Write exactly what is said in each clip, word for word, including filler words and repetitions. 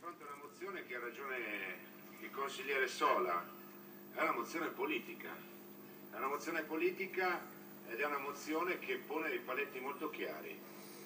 fronte a una mozione che ha ragione il consigliere Sola, è una mozione politica, è una mozione politica ed è una mozione che pone dei paletti molto chiari,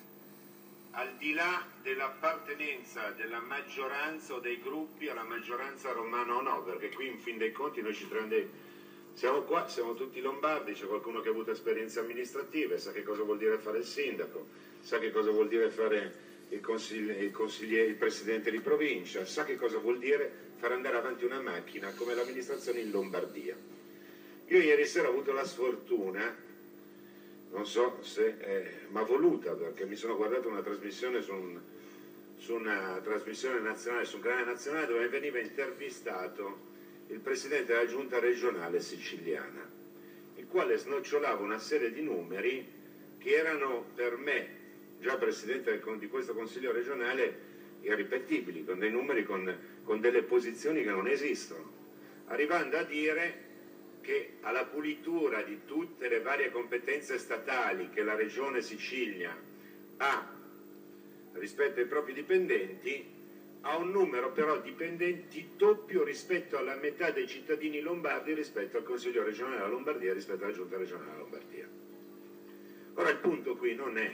al di là dell'appartenenza della maggioranza o dei gruppi alla maggioranza romana o no, perché qui in fin dei conti noi ci troviamo dei... siamo qua, siamo tutti lombardi, c'è qualcuno che ha avuto esperienze amministrative, sa che cosa vuol dire fare il sindaco, sa che cosa vuol dire fare il, consigli... il, consigliere, il presidente di provincia, sa che cosa vuol dire far andare avanti una macchina come l'amministrazione in Lombardia. Io ieri sera ho avuto la sfortuna, non so se eh, ma voluta, perché mi sono guardato una trasmissione su, un, su una trasmissione nazionale, su un canale nazionale, dove veniva intervistato il presidente della giunta regionale siciliana, il quale snocciolava una serie di numeri che erano per me, già presidente di questo consiglio regionale, irripetibili, con dei numeri, con, con delle posizioni che non esistono, arrivando a dire che alla pulitura di tutte le varie competenze statali che la Regione Sicilia ha rispetto ai propri dipendenti, ha un numero però dipendenti doppio rispetto alla metà dei cittadini lombardi rispetto al Consiglio regionale della Lombardia, rispetto alla Giunta regionale della Lombardia. Ora il punto qui non è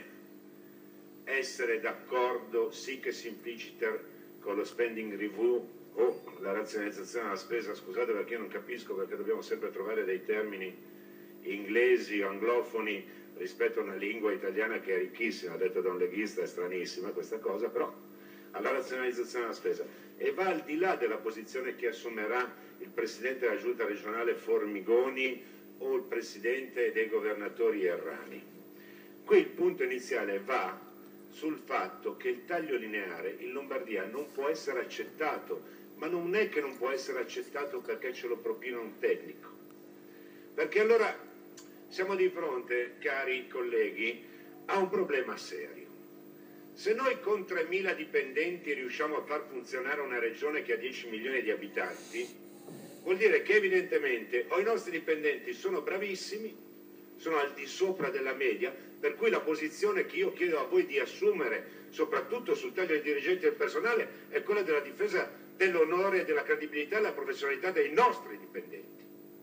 essere d'accordo sic e simpliciter con lo spending review o la razionalizzazione della spesa, scusate perché io non capisco perché dobbiamo sempre trovare dei termini inglesi o anglofoni rispetto a una lingua italiana che è ricchissima, detto da un leghista, è stranissima questa cosa, però alla razionalizzazione della spesa, e va al di là della posizione che assumerà il presidente della giunta regionale Formigoni o il presidente dei governatori Errani. Qui il punto iniziale va sul fatto che il taglio lineare in Lombardia non può essere accettato, ma non è che non può essere accettato perché ce lo propina un tecnico, perché allora siamo di fronte, cari colleghi, a un problema serio. Se noi con tremila dipendenti riusciamo a far funzionare una regione che ha dieci milioni di abitanti, vuol dire che evidentemente o i nostri dipendenti sono bravissimi, sono al di sopra della media, per cui la posizione che io chiedo a voi di assumere, soprattutto sul taglio dei dirigenti del personale, è quella della difesa dell'onore, della credibilità e della professionalità dei nostri dipendenti.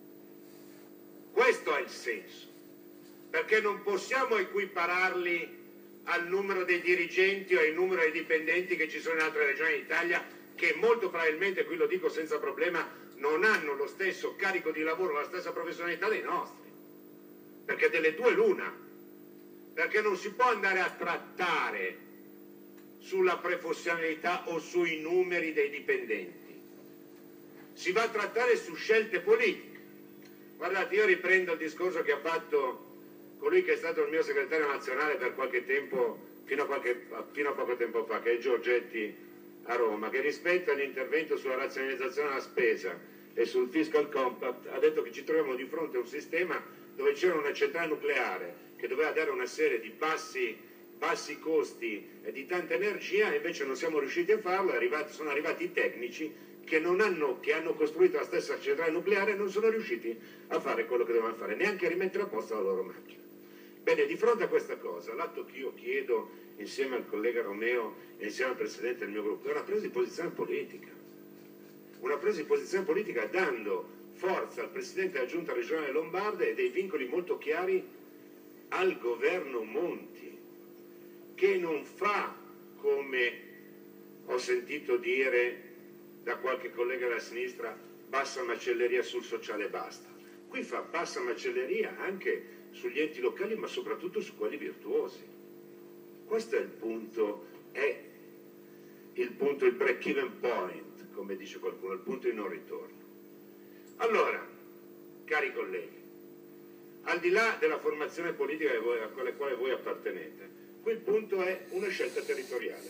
Questo è il senso, perché non possiamo equipararli al numero dei dirigenti o al numero dei dipendenti che ci sono in altre regioni d'Italia, che molto probabilmente, qui lo dico senza problema, non hanno lo stesso carico di lavoro, la stessa professionalità dei nostri, perché delle due l'una, perché non si può andare a trattare sulla professionalità o sui numeri dei dipendenti, si va a trattare su scelte politiche. Guardate, io riprendo il discorso che ha fatto colui che è stato il mio segretario nazionale per qualche tempo, fino a, qualche, fino a poco tempo fa, che è Giorgetti a Roma, che rispetto all'intervento sulla razionalizzazione della spesa e sul fiscal compact ha detto che ci troviamo di fronte a un sistema dove c'era una centrale nucleare che doveva dare una serie di bassi, bassi costi e di tanta energia, e invece non siamo riusciti a farlo, è arrivato, sono arrivati i tecnici che, non hanno, che hanno costruito la stessa centrale nucleare e non sono riusciti a fare quello che dovevano fare, neanche a rimettere a posto la loro macchina. Bene, di fronte a questa cosa, l'atto che io chiedo insieme al collega Romeo e insieme al presidente del mio gruppo è una presa di posizione politica, una presa di posizione politica dando forza al presidente della giunta regionale lombarda e dei vincoli molto chiari al governo Monti, che non fa, come ho sentito dire da qualche collega della sinistra, bassa macelleria sul sociale e basta. Qui fa bassa macelleria anche sugli enti locali, ma soprattutto su quelli virtuosi. Questo è il punto, è il punto, il break-even point, come dice qualcuno, il punto di non ritorno. Allora, cari colleghi, al di là della formazione politica alla quale voi appartenete, qui il punto è una scelta territoriale.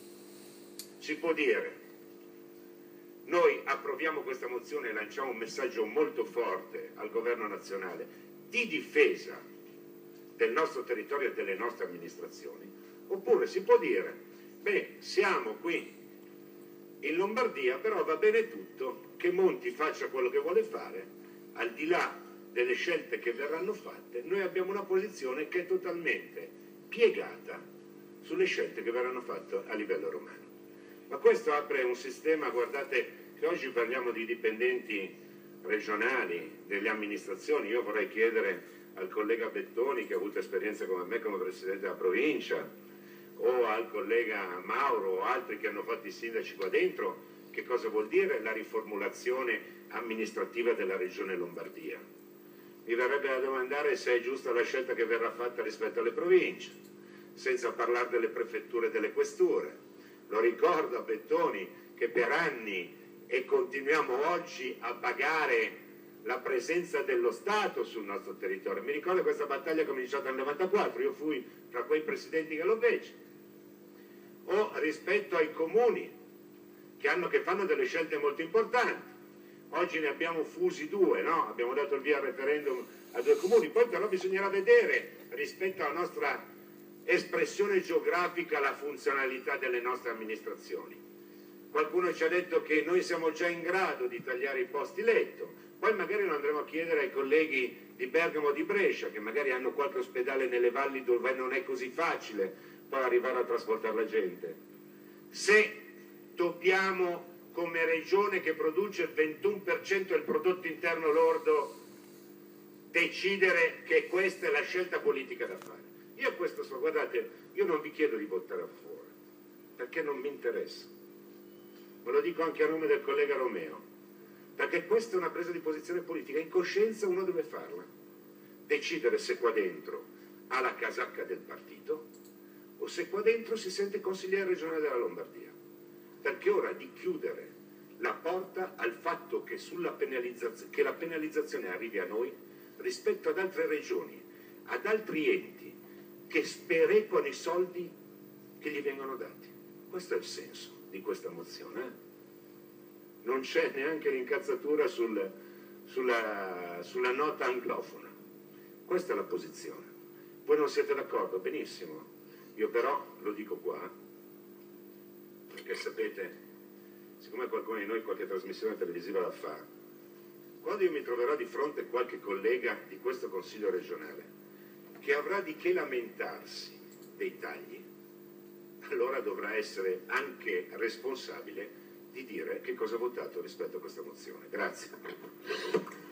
Si può dire, noi approviamo questa mozione e lanciamo un messaggio molto forte al governo nazionale di difesa del nostro territorio e delle nostre amministrazioni, oppure si può dire, beh, siamo qui in Lombardia, però va bene tutto, che Monti faccia quello che vuole fare, al di là delle scelte che verranno fatte, noi abbiamo una posizione che è totalmente piegata sulle scelte che verranno fatte a livello romano. Ma questo apre un sistema, guardate, che oggi parliamo di dipendenti regionali, delle amministrazioni. Io vorrei chiedere al collega Bettoni, che ha avuto esperienza come me come Presidente della provincia, o al collega Mauro o altri che hanno fatto i sindaci qua dentro, che cosa vuol dire la riformulazione amministrativa della Regione Lombardia. Mi verrebbe da domandare se è giusta la scelta che verrà fatta rispetto alle province, senza parlare delle prefetture e delle questure. Lo ricordo a Bettoni che per anni, e continuiamo oggi a pagare la presenza dello Stato sul nostro territorio. Mi ricordo questa battaglia cominciata nel novantaquattro, io fui tra quei presidenti che lo fece. O rispetto ai comuni che, hanno, che fanno delle scelte molto importanti. Oggi ne abbiamo fusi due, no? Abbiamo dato il via al referendum a due comuni, poi però bisognerà vedere rispetto alla nostra espressione geografica la funzionalità delle nostre amministrazioni. Qualcuno ci ha detto che noi siamo già in grado di tagliare i posti letto, poi magari lo andremo a chiedere ai colleghi di Bergamo o di Brescia, che magari hanno qualche ospedale nelle valli dove non è così facile poi arrivare a trasportare la gente. Se dobbiamo, come regione che produce il ventuno per cento del prodotto interno lordo, decidere che questa è la scelta politica da fare. Io questo so, guardate, io non vi chiedo di votare a favore, perché non mi interessa. Ve lo dico anche a nome del collega Romeo, perché questa è una presa di posizione politica, in coscienza uno deve farla, decidere se qua dentro ha la casacca del partito o se qua dentro si sente consigliere regionale della Lombardia, perché è ora di chiudere la porta al fatto che, sulla penalizzazione, che la penalizzazione arrivi a noi rispetto ad altre regioni, ad altri enti che sperequano i soldi che gli vengono dati. Questo è il senso di questa mozione. Eh? Non c'è neanche l'incazzatura sul, sulla, sulla nota anglofona. Questa è la posizione. Voi non siete d'accordo? Benissimo. Io però lo dico qua, perché sapete, siccome qualcuno di noi qualche trasmissione televisiva la fa, quando io mi troverò di fronte a qualche collega di questo Consiglio regionale che avrà di che lamentarsi dei tagli, allora dovrà essere anche responsabile di dire che cosa ha votato rispetto a questa mozione. Grazie.